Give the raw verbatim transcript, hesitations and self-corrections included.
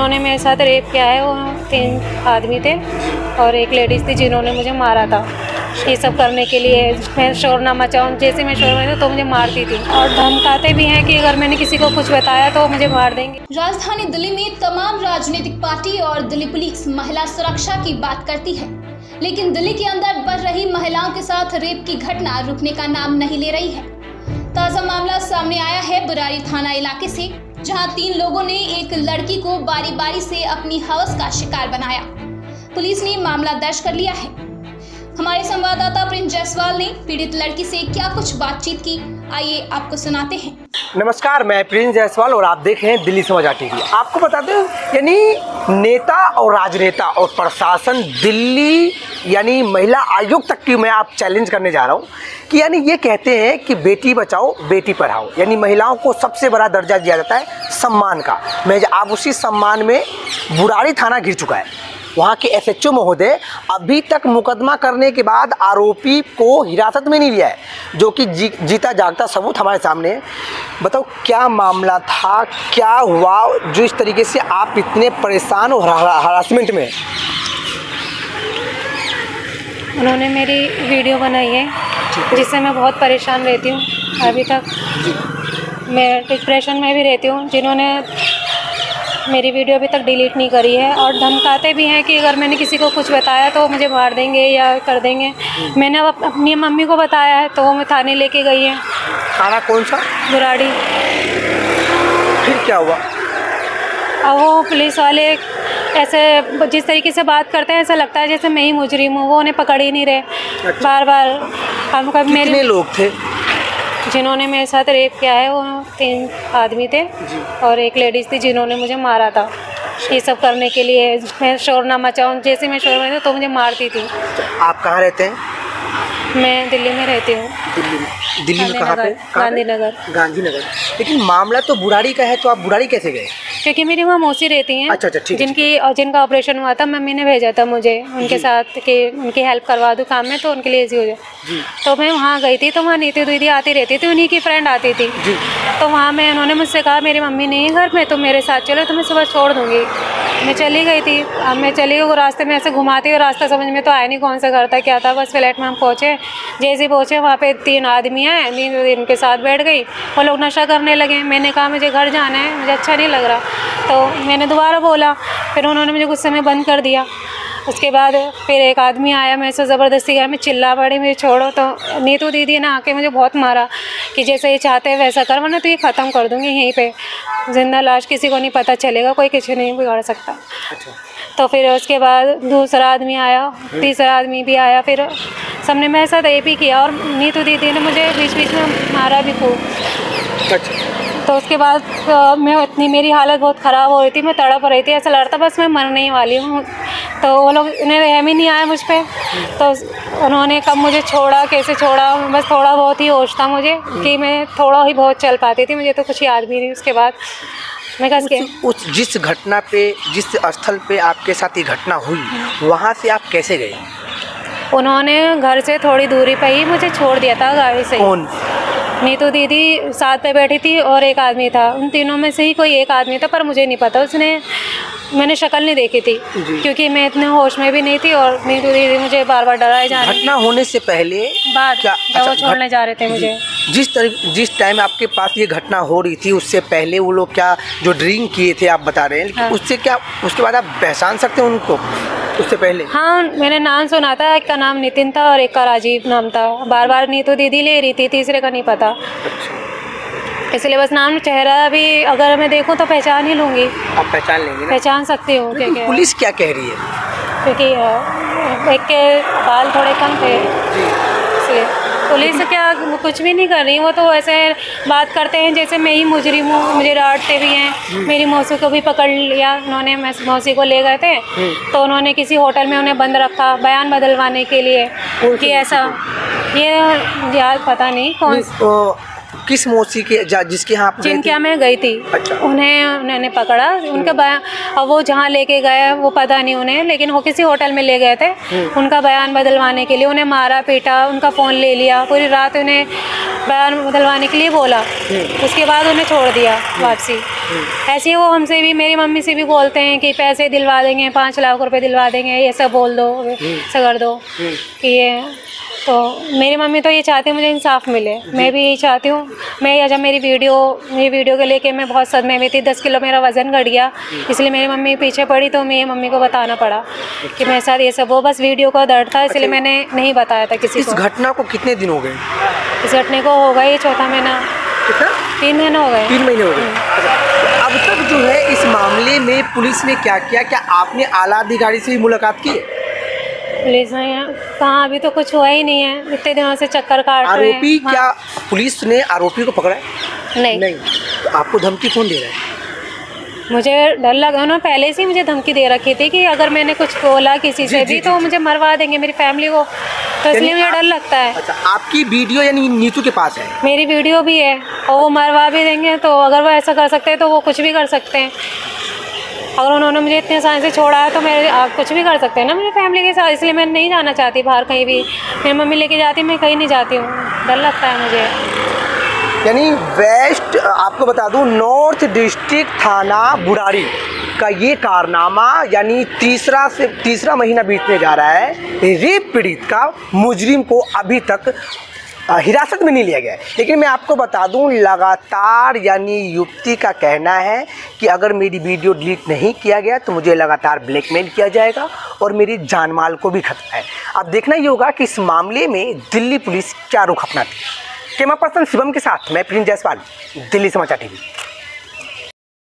जिन्होंने मेरे साथ रेप किया है वो तीन आदमी थे और एक लेडीज़ थी जिन्होंने मुझे मारा था। ये सब करने के लिए मैं शोर ना मचाऊँ, जैसे मैं शोर मचाऊँ तो मुझे मारती थी और धमकाते भी हैं कि अगर मैंने किसी को कुछ बताया तो मुझे मार देंगे। राजधानी दिल्ली में तमाम राजनीतिक पार्टी और दिल्ली पुलिस महिला सुरक्षा की बात करती है, लेकिन दिल्ली के अंदर बढ़ रही महिलाओं के साथ रेप की घटना रुकने का नाम नहीं ले रही है। ताजा मामला सामने आया है बुराड़ी थाना इलाके से, जहां तीन लोगों ने एक लड़की को बारी बारी से अपनी हवस का शिकार बनाया। पुलिस ने मामला दर्ज कर लिया है। हमारे संवाददाता प्रिंस जायसवाल ने पीड़ित लड़की से क्या कुछ बातचीत की, आइए आपको सुनाते हैं। नमस्कार, मैं प्रिंस जायसवाल और आप देख रहे हैं दिल्ली समाचार टीवी। आपको बता दें, यानी नेता और राजनेता और प्रशासन, दिल्ली यानी महिला आयोग तक की मैं आप चैलेंज करने जा रहा हूं कि यानी ये कहते हैं कि बेटी बचाओ बेटी पढ़ाओ, यानी महिलाओं को सबसे बड़ा दर्जा दिया जाता है सम्मान का। मैं आप उसी सम्मान में बुराड़ी थाना घिर चुका है। वहाँ के एस एच ओ महोदय अभी तक मुकदमा करने के बाद आरोपी को हिरासत में नहीं लिया है, जो कि जी, जीता जागता सबूत हमारे सामने है। बताओ क्या मामला था, क्या हुआ जो इस तरीके से आप इतने परेशान और हरासमेंट में? उन्होंने मेरी वीडियो बनाई है जिससे मैं बहुत परेशान रहती हूँ। अभी तक मैं डिप्रेशन में भी रहती हूँ। जिन्होंने मेरी वीडियो अभी तक डिलीट नहीं करी है और धमकाते भी हैं कि अगर मैंने किसी को कुछ बताया तो मुझे मार देंगे या कर देंगे। मैंने अब अपनी मम्मी को बताया है तो वो मैं थाने लेके गई है। थाना कौन सा? बुराड़ी। फिर क्या हुआ? अब वो पुलिस वाले ऐसे जिस तरीके से बात करते हैं ऐसा लगता है जैसे मैं ही मुजरिम हूँ। वो उन्हें पकड़ ही नहीं रहे। अच्छा। बार बार हम कब मेरे कितने लोग थे जिन्होंने मेरे साथ रेप किया है? वो तीन आदमी थे और एक लेडीज़ थी जिन्होंने मुझे मारा था। ये सब करने के लिए मैं शोर ना मचाऊँ, जैसे मैं शोर मचाऊँ तो मुझे मारती थी। आप कहाँ रहते हैं? मैं दिल्ली में रहती हूँ। दिल्ली में? दिल्ली में कहाँ पे? गांधीनगर। गांधीनगर। लेकिन मामला तो बुराड़ी का है, तो आप बुराड़ी कैसे गए? क्योंकि मेरी वहाँ मौसी रहती हैं। अच्छा अच्छा, ठीक है। जिनकी और जिनका ऑपरेशन हुआ था, मम्मी ने भेजा था मुझे उनके साथ कि उनकी हेल्प करवा दूँ काम में, तो उनके लिए ईजी हो जाए। तो मैं वहाँ गई थी, तो वहाँ नीति दीदी आती रहती थी, उन्हीं की फ्रेंड आती थी। तो वहाँ मैं उन्होंने मुझसे कहा मेरी मम्मी नहीं है घर में, तो मेरे साथ चलो, तो मैं सुबह छोड़ दूँगी। मैं चली गई थी। अब मैं चली गई, वो रास्ते में ऐसे घुमाती और रास्ता समझ में तो आया नहीं कौन सा घर था क्या था। बस फ्लैट में हम पहुँचे। जैसे पहुँचे वहाँ पे तीन आदमी हैं, इनके साथ बैठ गई। वो लोग नशा करने लगे। मैंने कहा मुझे घर जाना है, मुझे अच्छा नहीं लग रहा। तो मैंने दोबारा बोला, फिर उन्होंने मुझे गुस्से में बंद कर दिया। उसके बाद फिर एक आदमी आया, मैं से ज़बरदस्ती गया, मैं चिल्ला पड़ी मेरी छोड़ो। तो नीतू दीदी ने आके मुझे बहुत मारा कि जैसे ये चाहते हैं वैसा कर, वरना तो ये ख़त्म कर दूँगी यहीं पे। जिंदा लाश किसी को नहीं पता चलेगा, कोई किसी नहीं बिगाड़ सकता। अच्छा। तो फिर उसके बाद दूसरा आदमी आया, तीसरा आदमी भी आया। फिर सबने मेरे साथ ये भी किया और नीतू दीदी ने मुझे बीच बीच में मारा भी खूब। अच्छा। तो उसके बाद आ, मैं इतनी मेरी हालत बहुत ख़राब हो रही थी, मैं तड़प रही थी, ऐसा लग रहा था बस मैं मरने ही वाली हूँ। तो वो लोग उन्हें रहम ही नहीं आया मुझ पर। तो उन्होंने कब मुझे छोड़ा, कैसे छोड़ा, बस थोड़ा बहुत ही होश था मुझे कि मैं थोड़ा ही बहुत चल पाती थी, मुझे तो कुछ याद भी नहीं। उसके बाद मैं कस के उस जिस घटना पे, जिस स्थल पे आपके साथ ये घटना हुई, वहाँ से आप कैसे गए? उन्होंने घर से थोड़ी दूरी पे ही मुझे छोड़ दिया था गाड़ी से। कौन? नीतू दीदी साथ पे बैठी थी और एक आदमी था। उन तीनों में से ही कोई एक आदमी था, पर मुझे नहीं पता। उसने मैंने शक्ल नहीं देखी थी क्योंकि मैं इतने होश में भी नहीं थी और नीतू दीदी मुझे बार बार डराए जा रही। घटना होने से पहले बात क्या अच्छा, वो छोड़ने जा रहे थे मुझे। जिस तरह जिस टाइम आपके पास ये घटना हो रही थी, उससे पहले वो लोग क्या जो ड्रिंक किए थे आप बता रहे हैं, लेकिन हाँ। उससे क्या उसके बाद आप पहचान सकते हैं उनको उससे पहले? हाँ, मैंने नाम सुना था। एक का नाम नितिन था और एक का राजीव नाम था। बार बार नीतू दीदी ले रही थी, तीसरे का नहीं पता। अच्छा। इसलिए बस नाम चेहरा भी अगर मैं देखूं तो पहचान ही लूँगी। आप पहचान लेंगे ना? पहचान सकती हूँ। क्या क्या पुलिस क्या कह रही है? क्योंकि एक के बाल थोड़े कम थे, इसलिए पुलिस क्या कुछ भी नहीं कर रही। वो तो ऐसे बात करते हैं जैसे मैं ही मुजरिम हूँ, मुझे डांटते भी हैं। मेरी मौसी को भी पकड़ लिया उन्होंने, मौसी को ले गए थे तो उन्होंने किसी होटल में उन्हें बंद रखा बयान बदलवाने के लिए कि ऐसा, ये याद पता नहीं कौन किस मौसी के जिसके यहाँ जिनके यहाँ मैं गई थी। अच्छा। उन्हें उन्होंने पकड़ा, उनका बयान, अब वो जहाँ लेके गए वो पता नहीं उन्हें, लेकिन वो किसी होटल में ले गए थे उनका बयान बदलवाने के लिए। उन्हें मारा पीटा, उनका फ़ोन ले लिया, पूरी रात उन्हें बयान बदलवाने के लिए बोला, उसके बाद उन्हें छोड़ दिया वापसी। ऐसे ही वो हमसे भी, मेरी मम्मी से भी बोलते हैं कि पैसे दिलवा देंगे, पाँच लाख रुपए दिलवा देंगे, ये सब बोल दो, ऐसा कर दो कि ये। तो मेरी मम्मी तो ये चाहती है मुझे इंसाफ मिले, मैं भी यही चाहती हूँ। मैं जब मेरी वीडियो मेरी वीडियो के लेके मैं बहुत सदमे में थी, दस किलो मेरा वज़न घट गया, इसलिए मेरी मम्मी पीछे पड़ी, तो मेरी मम्मी को बताना पड़ा कि मेरे साथ ये सब हो। बस वीडियो का दर्द था, इसलिए मैंने नहीं बताया था किसी को। इस घटना को कितने दिन हो गए? इस घटने को हो गए चौथा महीना, कितना? तीन महीने हो गए। तीन महीने हो गए। अच्छा, अब तक जो है इस मामले में पुलिस ने क्या किया? क्या आपने आला अधिकारी से भी मुलाकात की? पुलिस ने कहाँ, अभी तो कुछ हुआ ही नहीं है, इतने दिनों से चक्कर काट रहे हैं। आरोपी क्या पुलिस ने आरोपी को पकड़ा है? नहीं नहीं। तो आपको धमकी कौन दे रहा है? मुझे डर लगा ना, पहले से ही मुझे धमकी दे रखी थी कि अगर मैंने कुछ बोला किसी से भी तो मुझे मरवा देंगे, मेरी फैमिली को, तो इसलिए मुझे डर लगता है। अच्छा, आपकी वीडियो यानी नीतू के पास है? मेरी वीडियो भी है और वो मरवा भी देंगे, तो अगर वो ऐसा कर सकते हैं तो वो कुछ भी कर सकते हैं। अगर उन्होंने मुझे इतने आसानी से छोड़ा है तो मेरे आप कुछ भी कर सकते हैं ना मेरी फैमिली के साथ, इसलिए मैं नहीं जाना चाहती बाहर कहीं भी। मेरी मम्मी लेके जाती, मैं कहीं नहीं जाती हूँ, डर लगता है मुझे। यानी वेस्ट, आपको बता दूं, नॉर्थ डिस्ट्रिक्ट थाना बुराड़ी का ये कारनामा, यानी तीसरा से तीसरा महीना बीतने जा रहा है, रेप पीड़ित का मुजरिम को अभी तक हिरासत में नहीं लिया गया है। लेकिन मैं आपको बता दूं, लगातार यानी युवती का कहना है कि अगर मेरी वीडियो डिलीट नहीं किया गया तो मुझे लगातार ब्लैकमेल किया जाएगा और मेरी जान माल को भी खतरा है। अब देखना ये होगा कि इस मामले में दिल्ली पुलिस क्या रुख अपनाती है। कैमरा पर्सन शिवम के साथ मैं प्रिंस जायसवाल, दिल्ली समाचार टीवी।